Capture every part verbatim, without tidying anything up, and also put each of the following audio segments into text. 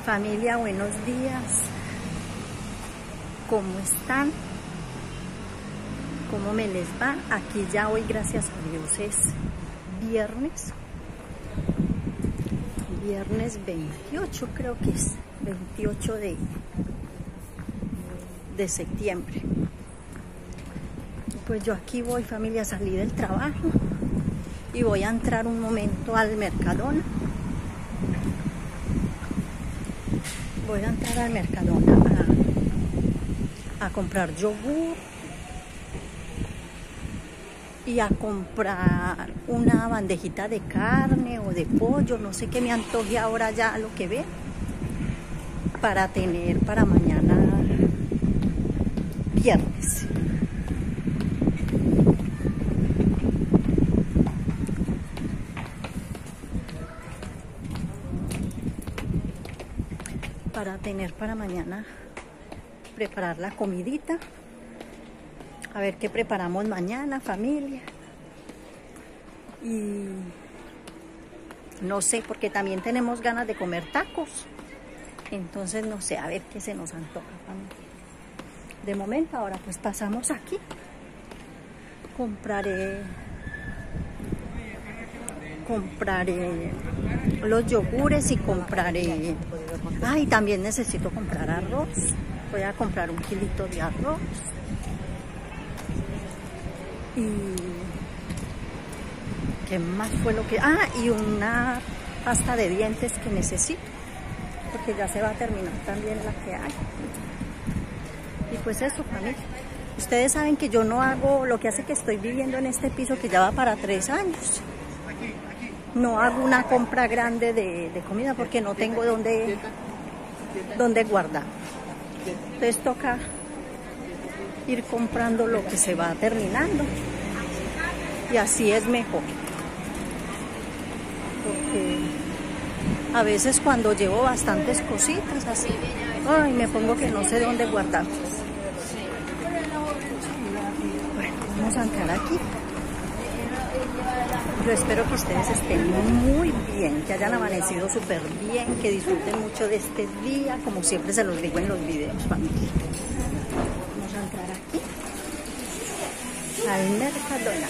Familia, buenos días. ¿Cómo están? ¿Cómo me les va? Aquí ya hoy, gracias a Dios, es viernes. Viernes veintiocho, creo que es. veintiocho de, de septiembre. Pues yo aquí voy, familia, salí del trabajo y voy a entrar un momento al Mercadona. Voy a entrar al Mercadona a, a comprar yogur y a comprar una bandejita de carne o de pollo, no sé qué me antoje ahora ya lo que ve, para tener para mañana viernes. Para tener para mañana, preparar la comidita. A ver qué preparamos mañana, familia. Y no sé, porque también tenemos ganas de comer tacos. Entonces no sé, a ver qué se nos antoja, familia. De momento ahora pues pasamos aquí. Compraré compraré los yogures y compraré, ay, también necesito comprar arroz. Voy a comprar un kilito de arroz y qué más fue lo que, ah, y una pasta de dientes que necesito, porque ya se va a terminar también la que hay. Y pues eso, familia. Ustedes saben que yo no hago, lo que hace que estoy viviendo en este piso que ya va para tres años. No hago una compra grande de, de comida porque no tengo dónde, dónde guardar. Entonces toca ir comprando lo que se va terminando. Y así es mejor. Porque a veces cuando llevo bastantes cositas así, ay, me pongo que no sé dónde guardar. Bueno, vamos a entrar aquí. Yo espero que ustedes estén muy bien, que hayan amanecido súper bien, que disfruten mucho de este día, como siempre se los digo en los videos, familia. Vamos a entrar aquí al Mercadona.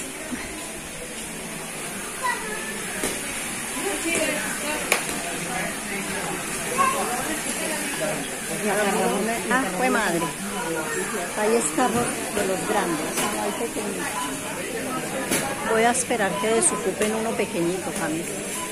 Ah, fue madre. Hay escarros de los grandes, no hay pequeñitos. Voy a esperar que desocupen uno pequeñito, familia.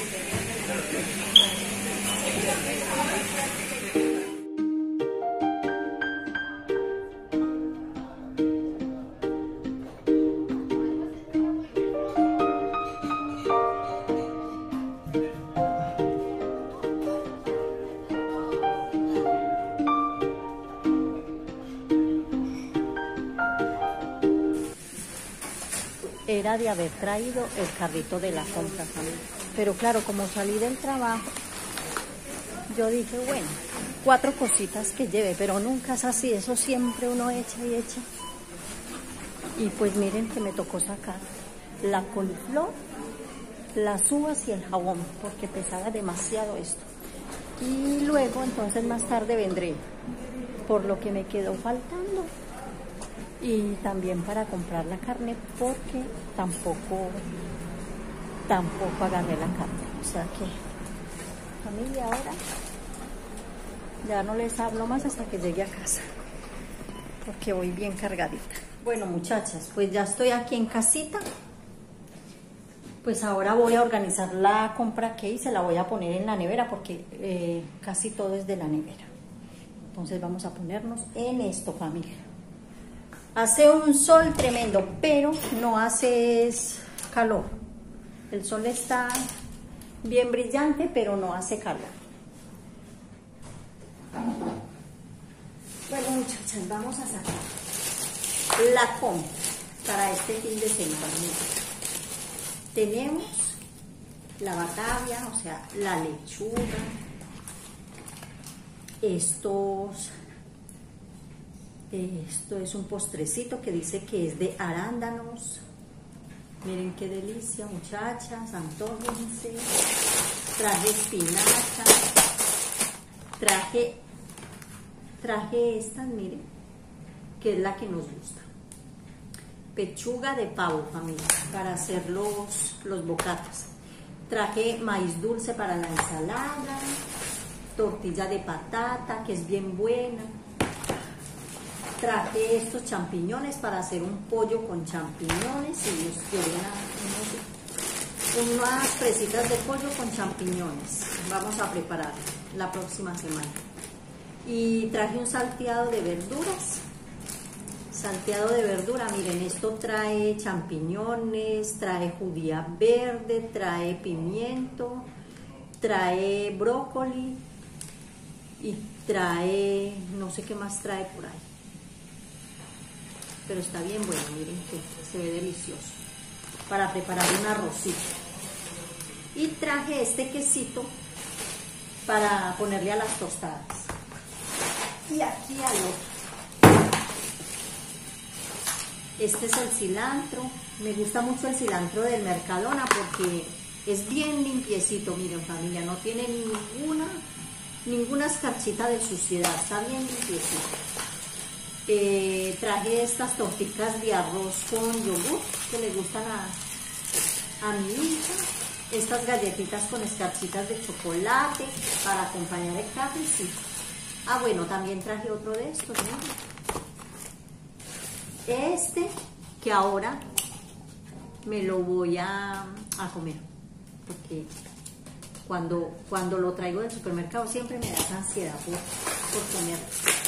Era de haber traído el carrito de la compra, familia. Pero claro, como salí del trabajo, yo dije, bueno, cuatro cositas que lleve, pero nunca es así, eso siempre uno echa y echa. Y pues miren que me tocó sacar la coliflor, las uvas y el jabón, porque pesaba demasiado esto. Y luego, entonces más tarde vendré por lo que me quedó faltando. Y también para comprar la carne, porque tampoco, tampoco agarré la carne. O sea que, familia, ahora ya no les hablo más hasta que llegue a casa, porque voy bien cargadita. Bueno, muchachas, pues ya estoy aquí en casita. Pues ahora voy a organizar la compra que hice, la voy a poner en la nevera, porque eh, casi todo es de la nevera. Entonces vamos a ponernos en esto, familia. Hace un sol tremendo, pero no hace calor. El sol está bien brillante, pero no hace calor. Bueno, muchachas, vamos a sacar la compra para este fin de semana. Tenemos la batavia, o sea, la lechuga, estos... Esto es un postrecito que dice que es de arándanos. Miren qué delicia, muchachas, antójense. Traje espinaca, traje, traje estas, miren, que es la que nos gusta. Pechuga de pavo, familia, para hacer los, los bocatas. Traje maíz dulce para la ensalada, tortilla de patata, que es bien buena. Traje estos champiñones para hacer un pollo con champiñones, si Dios quiere, unos, unas presitas de pollo con champiñones. Vamos a preparar la próxima semana. Y traje un salteado de verduras. Salteado de verdura, miren, esto trae champiñones, trae judía verde, trae pimiento, trae brócoli y trae, no sé qué más trae por ahí. Pero está bien bueno, miren que se ve delicioso. Para preparar un arrocito. Y traje este quesito para ponerle a las tostadas. Y aquí al otro. Este es el cilantro. Me gusta mucho el cilantro del Mercadona porque es bien limpiecito, miren familia, no tiene ninguna, ninguna escarchita de suciedad, está bien limpiecito. Eh, traje estas torticas de arroz con yogur que le gustan a, a mi hija. Estas galletitas con escarchitas de chocolate para acompañar el cafecito. Ah, bueno, también traje otro de estos, ¿no? Este que ahora me lo voy a, a comer porque cuando, cuando lo traigo del supermercado siempre me da esa ansiedad por, por comerlo.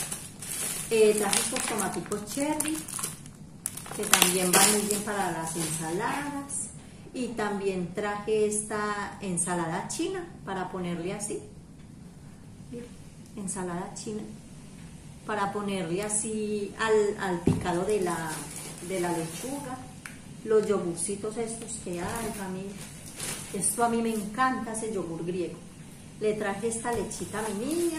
Eh, traje estos tomaticos cherry que también van muy bien para las ensaladas y también traje esta ensalada china para ponerle así. Miren, ensalada china para ponerle así al, al picado de la, de la lechuga, los yogurcitos estos que hay, familia. Esto a mí me encanta, ese yogur griego. Le traje esta lechita a mi niña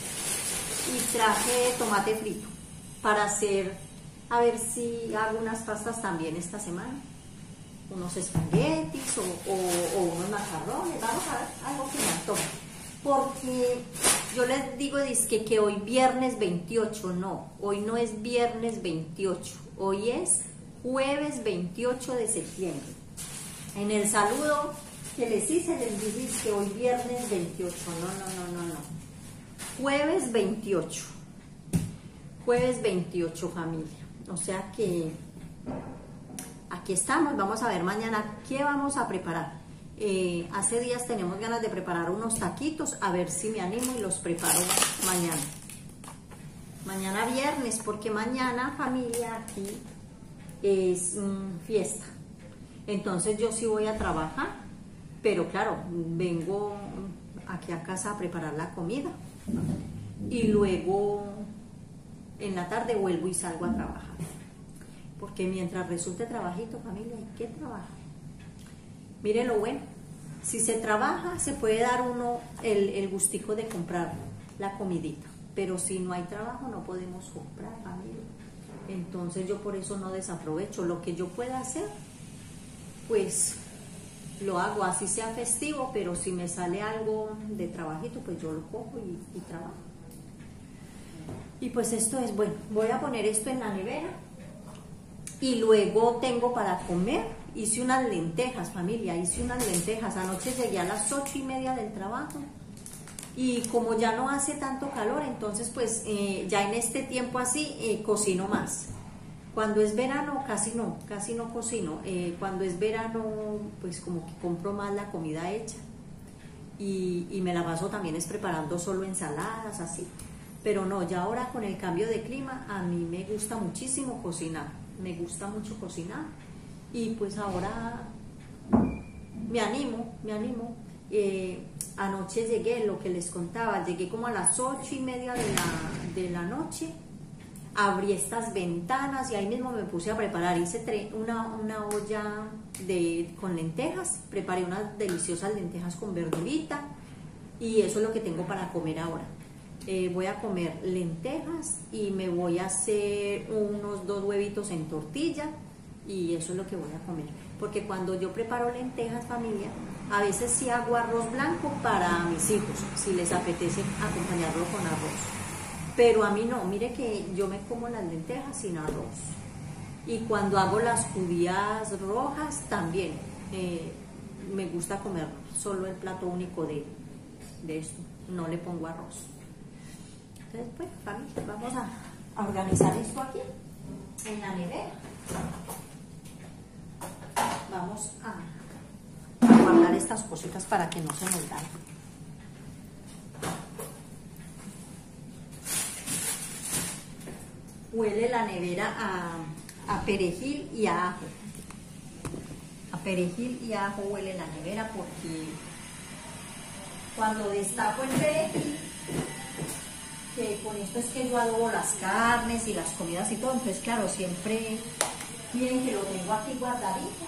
y traje tomate frito para hacer, a ver si hago unas pastas también esta semana. Unos espaguetis o, o, o unos macarrones, vamos a ver, algo que me antoje. Porque yo les digo dizque que hoy viernes veintiocho, no, hoy no es viernes veintiocho, hoy es jueves veintiocho de septiembre. En el saludo que les hice les dije que hoy viernes veintiocho, no, no, no, no, no, jueves veintiocho, jueves veintiocho familia, o sea que aquí estamos, vamos a ver mañana qué vamos a preparar. Eh, hace días tenemos ganas de preparar unos taquitos, a ver si me animo y los preparo mañana. Mañana viernes, porque mañana familia aquí es mmm, fiesta. Entonces yo sí voy a trabajar, pero claro, vengo aquí a casa a preparar la comida. Y luego en la tarde vuelvo y salgo a trabajar. Porque mientras resulte trabajito, familia, hay que trabajar. Miren lo bueno, si se trabaja se puede dar uno el, el gustico de comprar la comidita, pero si no hay trabajo no podemos comprar, familia. Entonces yo por eso no desaprovecho lo que yo pueda hacer, pues lo hago, así sea festivo, pero si me sale algo de trabajito, pues yo lo cojo y, y trabajo. Y pues esto es, bueno, voy a poner esto en la nevera y luego tengo para comer. Hice unas lentejas, familia, hice unas lentejas. Anoche llegué a las ocho y media del trabajo y como ya no hace tanto calor, entonces pues eh, ya en este tiempo así eh, cocino más. Cuando es verano casi no, casi no cocino. Eh, cuando es verano pues como que compro más la comida hecha y, y me la paso también es preparando solo ensaladas, así. Pero no, ya ahora con el cambio de clima a mí me gusta muchísimo cocinar, me gusta mucho cocinar. Y pues ahora me animo, me animo. Eh, anoche llegué, lo que les contaba, llegué como a las ocho y media de la, de la noche, abrí estas ventanas y ahí mismo me puse a preparar. Hice una, una olla de, con lentejas, preparé unas deliciosas lentejas con verdurita y eso es lo que tengo para comer ahora. Eh, voy a comer lentejas y me voy a hacer unos dos huevitos en tortilla y eso es lo que voy a comer. Porque cuando yo preparo lentejas, familia, a veces sí hago arroz blanco para mis hijos, si les apetece acompañarlo con arroz. Pero a mí no, mire que yo me como las lentejas sin arroz. Y cuando hago las judías rojas también eh, me gusta comer solo el plato único de, de esto, no le pongo arroz. Entonces, pues, familia, vamos a, a organizar esto aquí en la nevera. Vamos a, a guardar estas cositas para que no se nos dañen. Huele la nevera a, a perejil y a ajo. A perejil y a ajo huele la nevera porque cuando destapo el perejil, que con esto es que yo adobo las carnes y las comidas y todo, entonces claro, siempre miren que lo tengo aquí guardadito.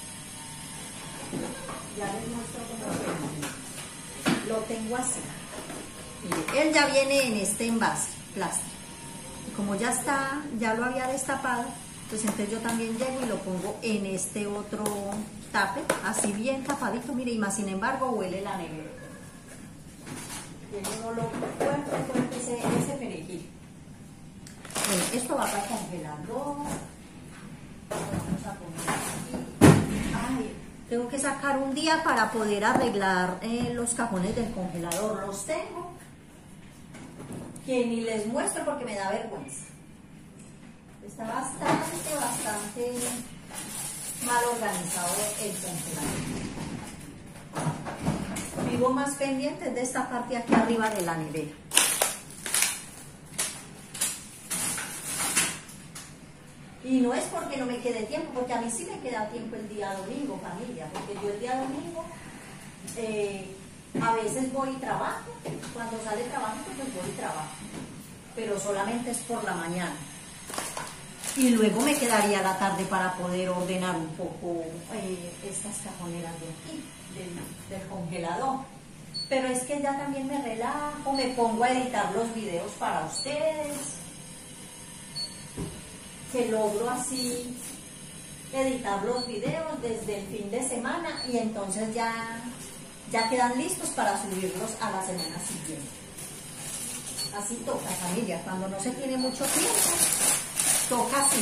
Ya les muestro cómo lo tengo. Lo tengo así. Miren, él ya viene en este envase plástico. Y como ya está, ya lo había destapado, pues entonces yo también llego y lo pongo en este otro tape, así bien tapadito, mire, y más sin embargo huele la nevera. Tiene un olor fuerte, fuerte ese, ese perejil. Bueno, esto va para el congelador. Vamos a poner aquí. Ay, tengo que sacar un día para poder arreglar eh, los cajones del congelador. Los tengo, que ni les muestro porque me da vergüenza. Está bastante, bastante mal organizado el congelador. Vivo más pendiente de esta parte aquí arriba de la nevera. Y no es porque no me quede tiempo, porque a mí sí me queda tiempo el día domingo, familia, porque yo el día domingo eh, a veces voy y trabajo, cuando sale trabajo pues voy y trabajo, pero solamente es por la mañana. Y luego me quedaría la tarde para poder ordenar un poco eh, estas cajoneras de aquí, del, del congelador. Pero es que ya también me relajo, me pongo a editar los videos para ustedes, que logro así editar los videos desde el fin de semana y entonces ya, ya quedan listos para subirlos a la semana siguiente. Así toca, familia, cuando no se tiene mucho tiempo, toca así.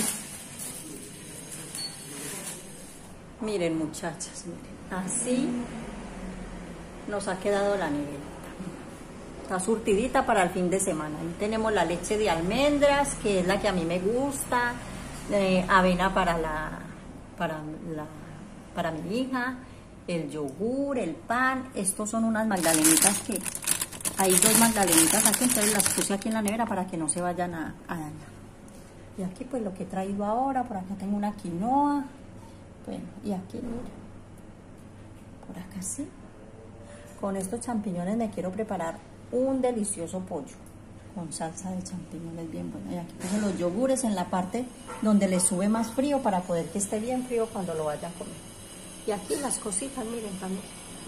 Miren, muchachas, miren, así nos ha quedado la nevera. Está surtidita para el fin de semana. Ahí tenemos la leche de almendras, que es la que a mí me gusta, eh, avena para la, para la, para mi hija, el yogur, el pan. Estos son unas magdalenitas que hay dos magdalenitas aquí, entonces las puse aquí en la nevera para que no se vayan a, a dañar. Y aquí pues lo que he traído ahora, por acá tengo una quinoa, bueno, y aquí mira, por acá sí. Con estos champiñones me quiero preparar un delicioso pollo con salsa de champiñones bien bueno. Y aquí puse los yogures en la parte donde le sube más frío para poder que esté bien frío cuando lo vayan a comer. Y aquí las cositas, miren también.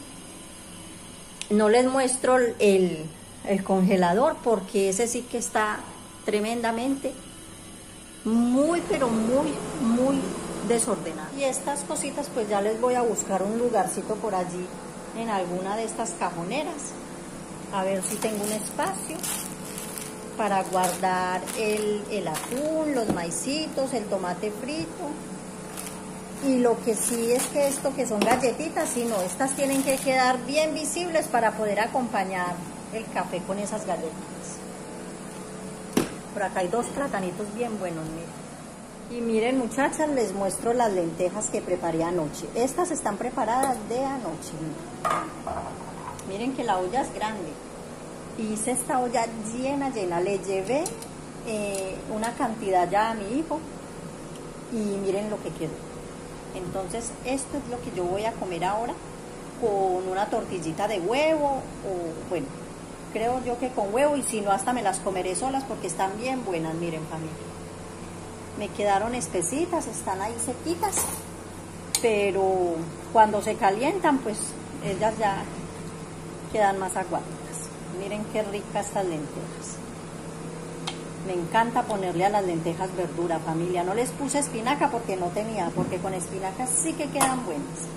No les muestro el, el congelador porque ese sí que está tremendamente muy pero muy muy desordenado. Y estas cositas pues ya les voy a buscar un lugarcito por allí en alguna de estas cajoneras, a ver si tengo un espacio para guardar el, el atún, los maicitos, el tomate frito. Y lo que sí es que esto que son galletitas, sí, no, estas tienen que quedar bien visibles para poder acompañar el café con esas galletitas. Por acá hay dos platanitos bien buenos, miren. Y miren, muchachas, les muestro las lentejas que preparé anoche. Estas están preparadas de anoche. Miren, miren que la olla es grande. Hice esta olla llena, llena. Le llevé eh, una cantidad ya a mi hijo. Y miren lo que quedó. Entonces, esto es lo que yo voy a comer ahora con una tortillita de huevo. O bueno, creo yo que con huevo. Y si no, hasta me las comeré solas porque están bien buenas. Miren, familia. Me quedaron espesitas, están ahí sequitas, pero cuando se calientan, pues ellas ya quedan más aguaditas. Miren qué ricas estas lentejas. Me encanta ponerle a las lentejas verdura, familia. No les puse espinaca porque no tenía, porque con espinacas sí que quedan buenas.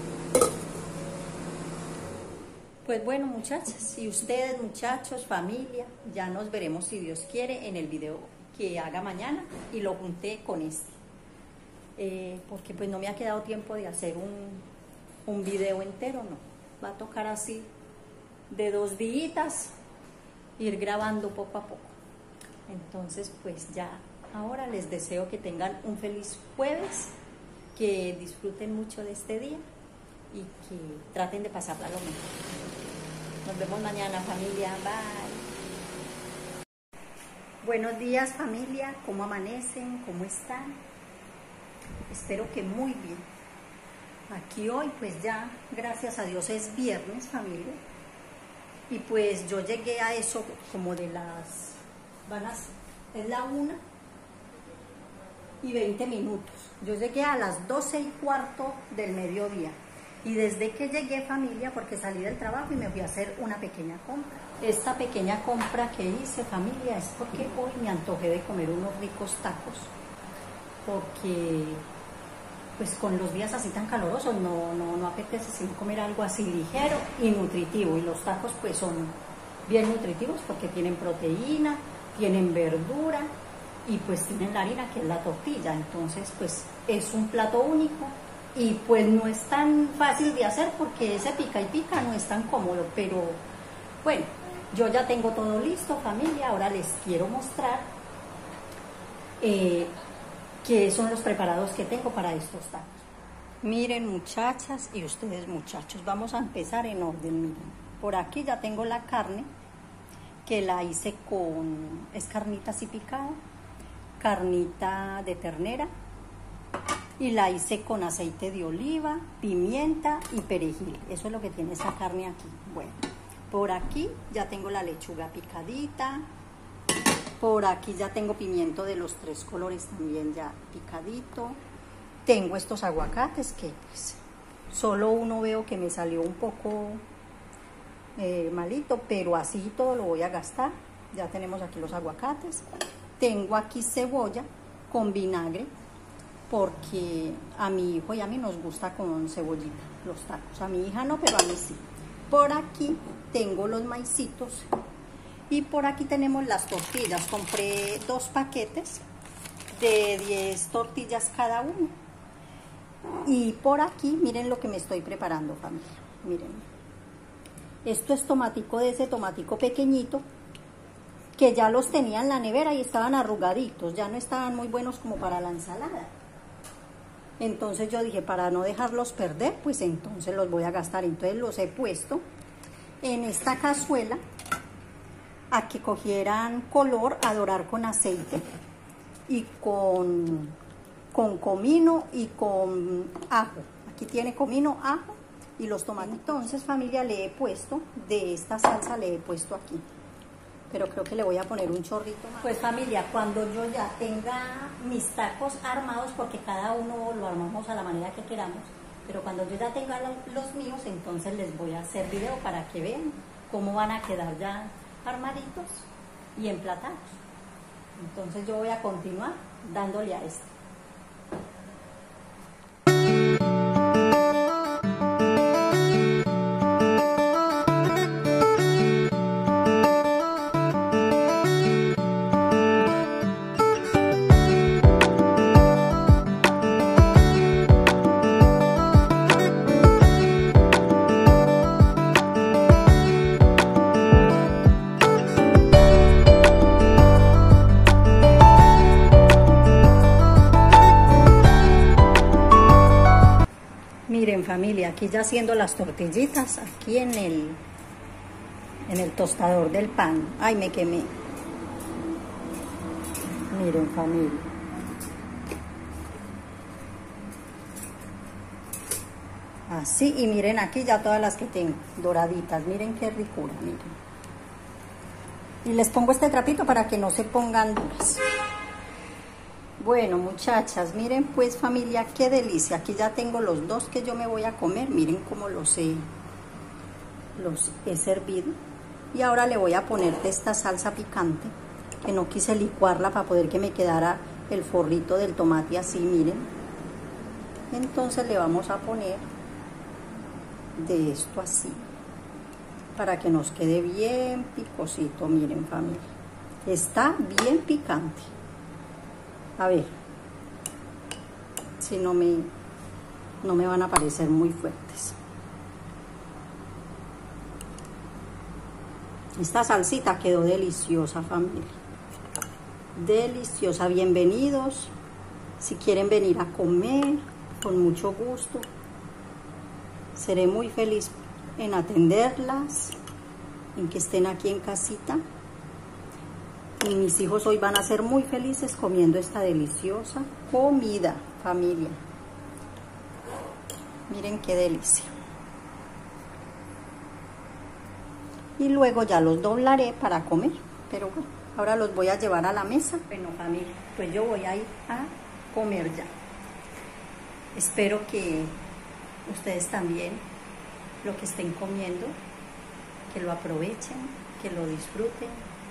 Pues bueno, muchachas, y ustedes, muchachos, familia, ya nos veremos, si Dios quiere, en el video que haga mañana, y lo junté con este. Eh, porque pues no me ha quedado tiempo de hacer un, un video entero, no. Va a tocar así, de dos días, ir grabando poco a poco. Entonces, pues ya, ahora les deseo que tengan un feliz jueves, que disfruten mucho de este día y que traten de pasarla lo mejor. Nos vemos mañana, familia. Bye. Buenos días, familia. ¿Cómo amanecen? ¿Cómo están? Espero que muy bien. Aquí hoy, pues ya, gracias a Dios, es viernes, familia. Y pues yo llegué a eso como de las... Van a, es la una y veinte minutos. Yo llegué a las doce y cuarto del mediodía. Y desde que llegué, familia, porque salí del trabajo y me fui a hacer una pequeña compra. Esta pequeña compra que hice, familia, es porque hoy me antojé de comer unos ricos tacos. Porque, pues con los días así tan calurosos, no, no, no apetece sino comer algo así ligero y nutritivo. Y los tacos, pues son bien nutritivos porque tienen proteína, tienen verdura y pues tienen la harina, que es la tortilla. Entonces, pues es un plato único. Y pues no es tan fácil de hacer porque ese pica y pica no es tan cómodo, pero bueno, yo ya tengo todo listo, familia. Ahora les quiero mostrar eh, qué son los preparados que tengo para estos tacos. Miren, muchachas y ustedes, muchachos, vamos a empezar en orden. Miren, por aquí ya tengo la carne, que la hice con, es carnita así picada, carnita de ternera, y la hice con aceite de oliva, pimienta y perejil. Eso es lo que tiene esa carne aquí. Bueno, por aquí ya tengo la lechuga picadita. Por aquí ya tengo pimiento de los tres colores también ya picadito. Tengo estos aguacates que pues, solo uno veo que me salió un poco eh, malito, pero así todo lo voy a gastar. Ya tenemos aquí los aguacates. Tengo aquí cebolla con vinagre, porque a mi hijo y a mí nos gusta con cebollita los tacos. A mi hija no, pero a mí sí. Por aquí tengo los maicitos y por aquí tenemos las tortillas. Compré dos paquetes de diez tortillas cada uno. Y por aquí, miren lo que me estoy preparando, familia. Miren. Esto es tomatico, de ese tomatico pequeñito, que ya los tenía en la nevera y estaban arrugaditos. Ya no estaban muy buenos como para la ensalada. Entonces yo dije, para no dejarlos perder, pues entonces los voy a gastar. Entonces los he puesto en esta cazuela a que cogieran color, a dorar con aceite y con, con comino y con ajo. Aquí tiene comino, ajo y los tomates. Entonces, familia, le he puesto, de esta salsa le he puesto aquí. Pero creo que le voy a poner un chorrito más. Pues familia, cuando yo ya tenga mis tacos armados, porque cada uno lo armamos a la manera que queramos, pero cuando yo ya tenga los míos, entonces les voy a hacer video para que vean cómo van a quedar ya armaditos y emplatados. Entonces yo voy a continuar dándole a esto. Miren, familia, aquí ya haciendo las tortillitas, aquí en el, en el tostador del pan. Ay, me quemé. Miren, familia. Así, y miren aquí ya todas las que tengo, doraditas. Miren qué ricura, miren. Y les pongo este trapito para que no se pongan duras. Bueno, muchachas, miren pues, familia, qué delicia. Aquí ya tengo los dos que yo me voy a comer. Miren cómo los he, los he servido. Y ahora le voy a poner de esta salsa picante que no quise licuarla para poder que me quedara el forrito del tomate así, miren. Entonces le vamos a poner de esto así, para que nos quede bien picosito, miren familia. Está bien picante. A ver, si no me, no me van a parecer muy fuertes. Esta salsita quedó deliciosa, familia. Deliciosa. Bienvenidos. Si quieren venir a comer, con mucho gusto. Seré muy feliz en atenderlas, en que estén aquí en casita. Y mis hijos hoy van a ser muy felices comiendo esta deliciosa comida, familia. Miren qué delicia. Y luego ya los doblaré para comer. Pero bueno, ahora los voy a llevar a la mesa. Bueno, familia, pues yo voy a ir a comer ya. Espero que ustedes también, lo que estén comiendo, que lo aprovechen, que lo disfruten,